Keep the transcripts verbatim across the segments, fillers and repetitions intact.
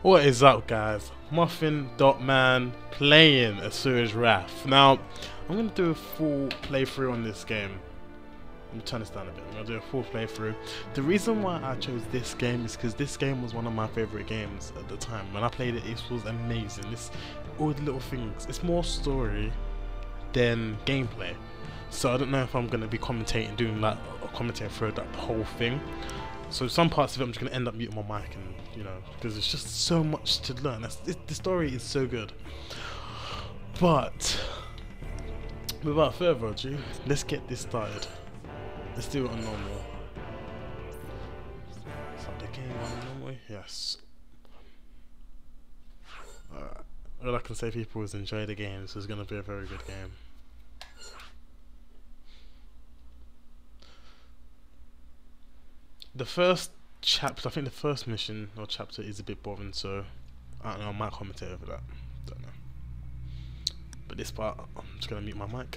What is up, guys? Muffin Dot Man playing Asura's Wrath. Now, I'm going to do a full playthrough on this game. Let me turn this down a bit. I'm going to do a full playthrough. The reason why I chose this game is because this game was one of my favourite games at the time. When I played it, it was amazing. This, all the little things. It's more story than gameplay. So I don't know if I'm going to be commentating, doing like, or commentating through like, the whole thing. So some parts of it I'm just going to end up muting my mic and, you know, because there's just so much to learn. That's, it, the story is so good. But, without further ado, let's get this started. Let's do it on normal. Start the game on normal, yes. Alright, all I can say, people, is enjoy the game. This is going to be a very good game. The first chapter, I think the first mission or chapter is a bit boring, so I don't know, I might commentate over that. Don't know. But this part, I'm just gonna mute my mic.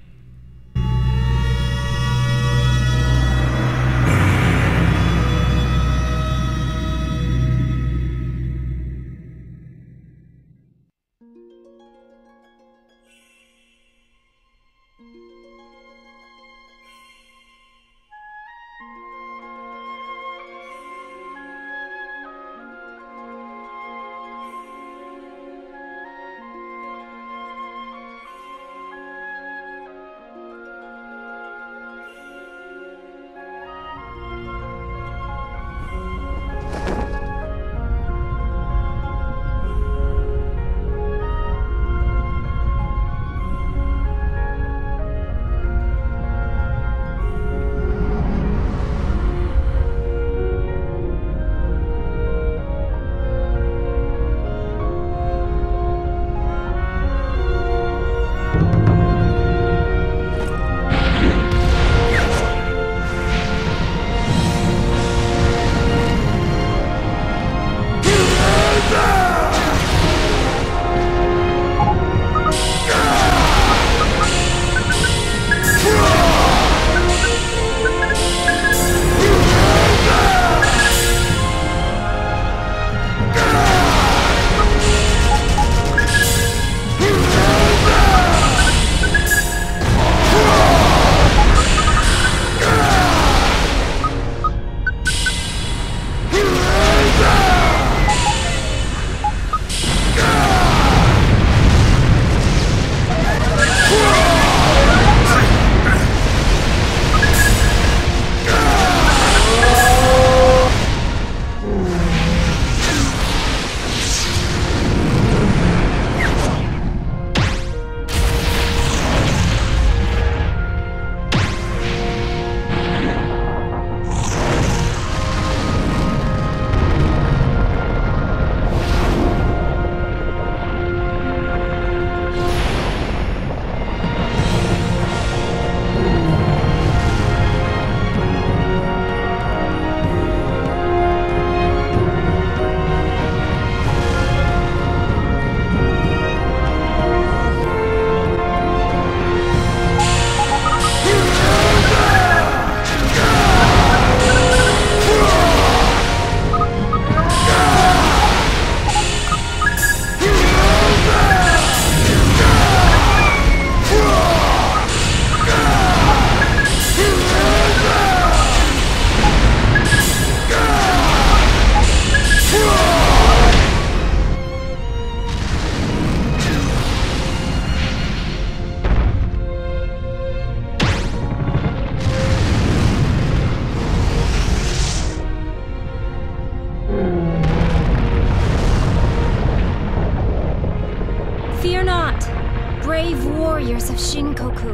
Fear not, brave warriors of Shinkoku.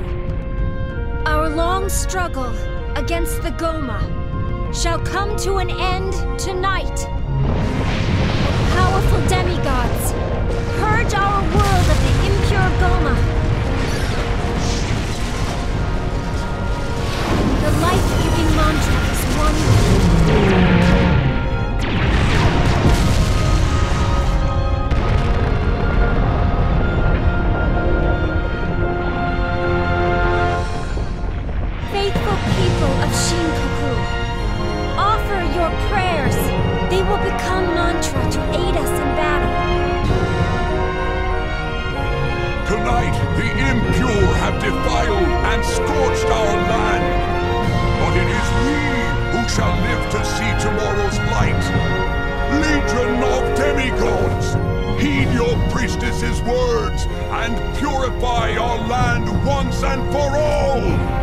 Our long struggle against the Goma shall come to an end tonight. Powerful demigods, purge our world of the impure Goma. The life-giving mantra is one. People of Shinkoku, offer your prayers. They will become mantra to aid us in Tonight the impure have defiled and scorched our land. But it is we who shall live to see tomorrow's light. Legion of demigods, heed your priestess's words and purify our land once and for all!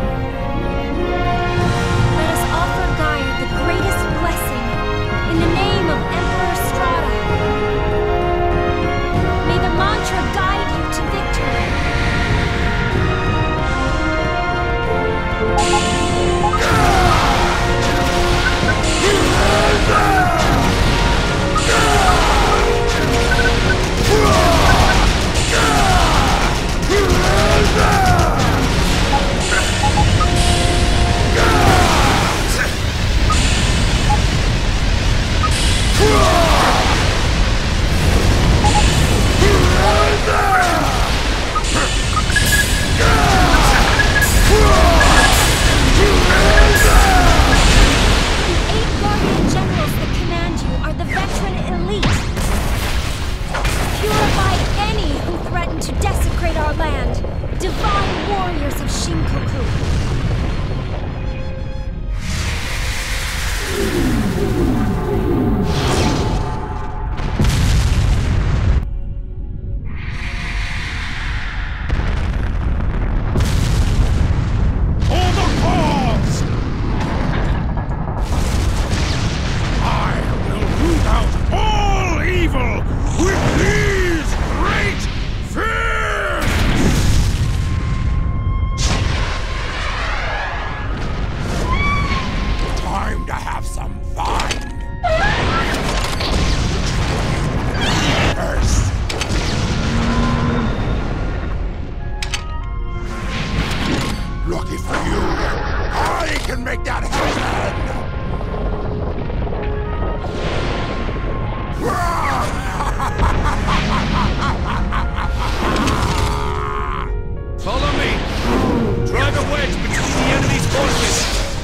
Let us offer Gaia the greatest blessing in the name of Emperor Strahd. May the mantra guide you to victory. To desecrate our land, divine warriors of Shinkoku. Lucky for you, I can make that happen! Follow me! Drive a wedge between the enemy's forces!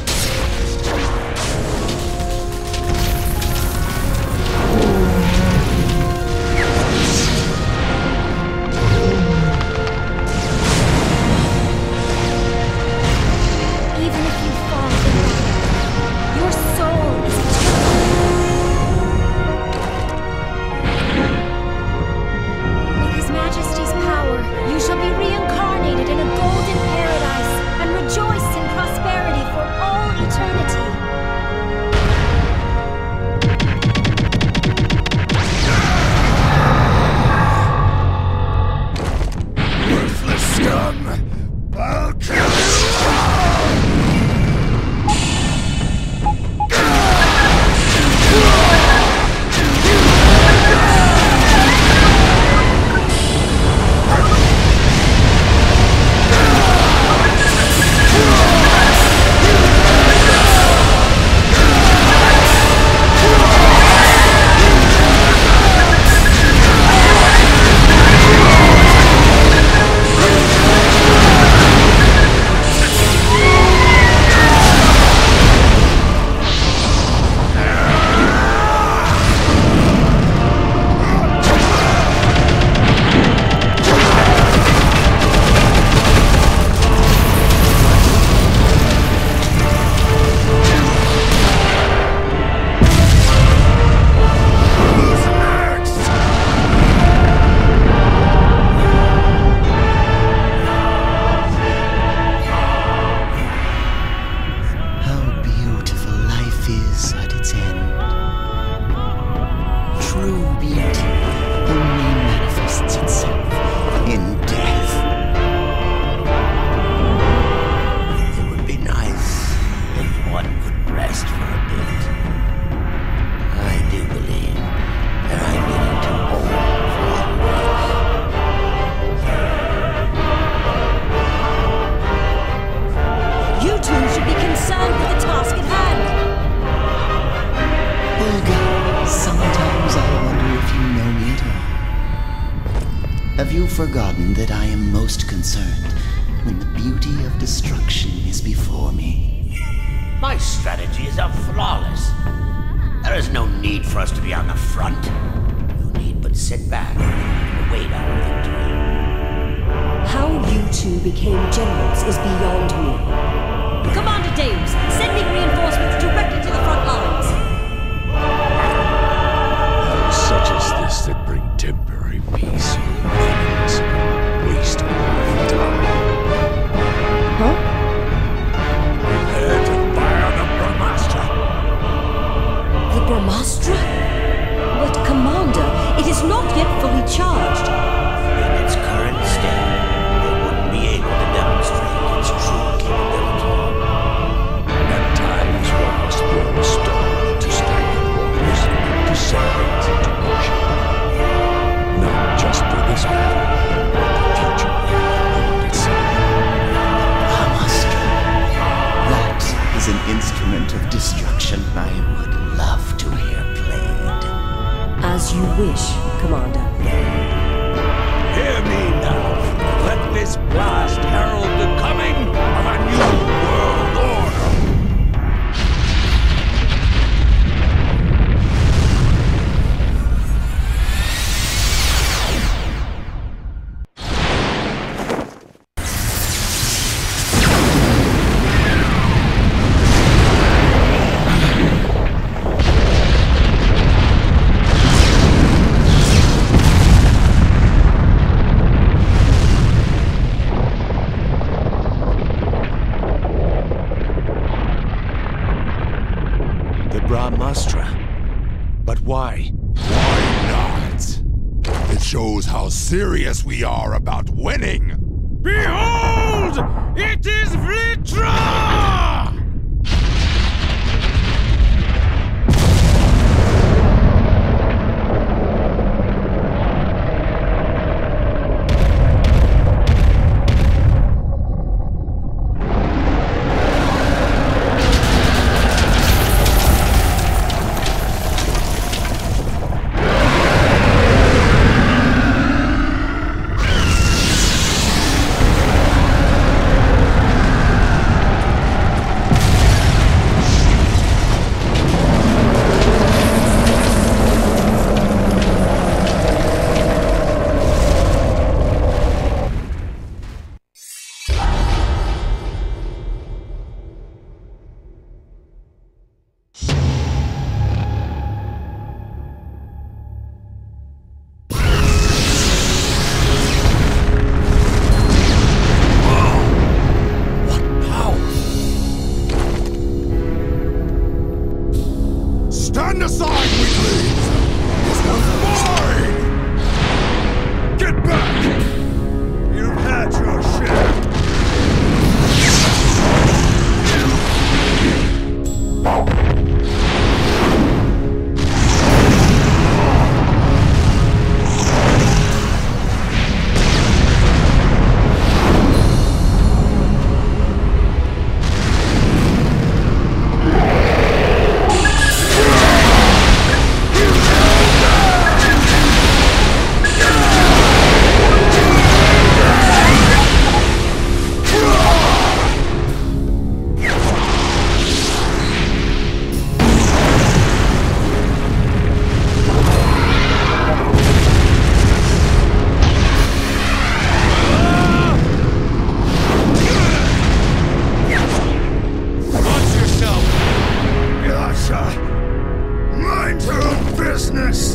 Have you forgotten that I am most concerned when the beauty of destruction is before me? My strategies are flawless. There is no need for us to be on the front. You need but sit back and await our victory. How you two became generals is beyond me. Commander Deus, sending reinforcements directly to the front lines. Such as this that bring temporary peace, enemies, waste of time. Huh? Prepare to fire the Brahmastra. The Brahmastra? But Commander, it is not yet fully charged. In its current state, it wouldn't be able to demonstrate its true capability. At times one must throw a stone into stagnant waters to set things into motion. Not just for this battle, but the future of the world itself. Brahmastra. That is an instrument of destruction I would love to hear played. As you wish, Commander. Hear me now. Let this blast herald the coming of a new world order. Brahmastra. But why? Why not? It shows how serious we are about winning. Behold! It is Vlitra! Stand aside, weaklings! This one's mine! Get back! You've had your share! Mind your own business!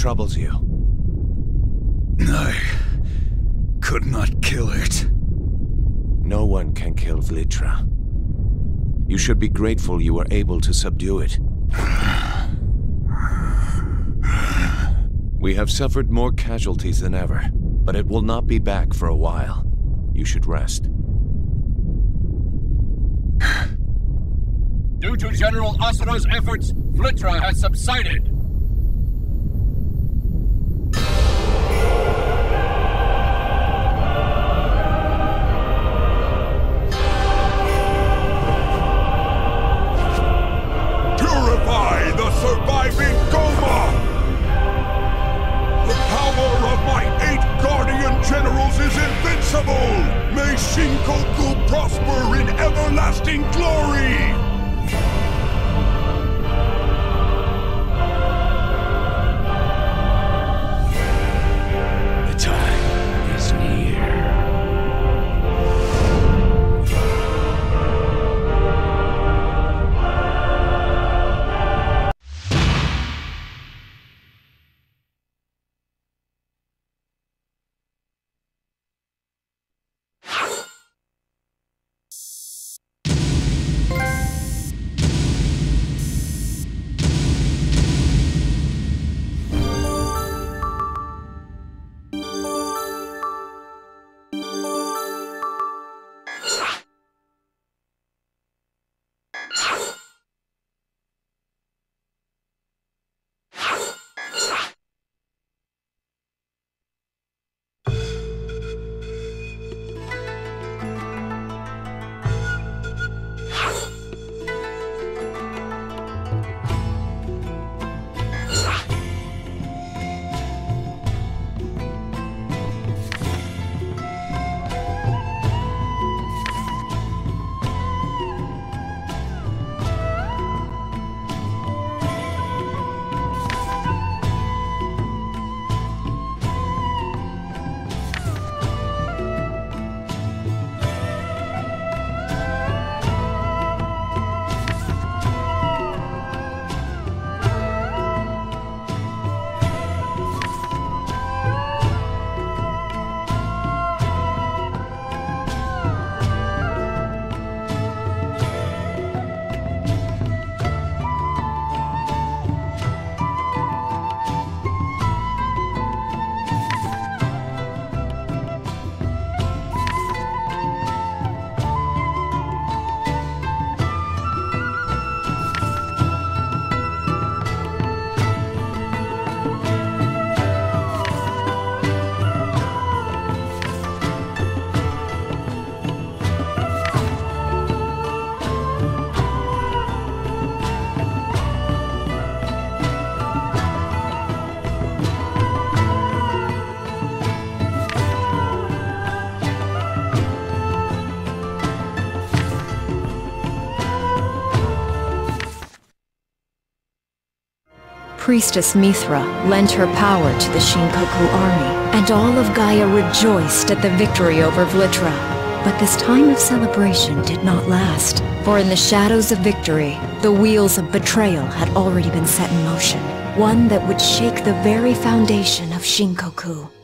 troubles you? I could not kill it. No one can kill Vlitra. You should be grateful you were able to subdue it. We have suffered more casualties than ever, but it will not be back for a while. You should rest. Due to General Asura's efforts, Vlitra has subsided. Purify the surviving Goma! The power of my eight Guardian Generals is invincible! May Shinkoku prosper in everlasting glory! The time is near. Priestess Mithra lent her power to the Shinkoku army, and all of Gaia rejoiced at the victory over Vlitra. But this time of celebration did not last, for in the shadows of victory, the wheels of betrayal had already been set in motion, one that would shake the very foundation of Shinkoku.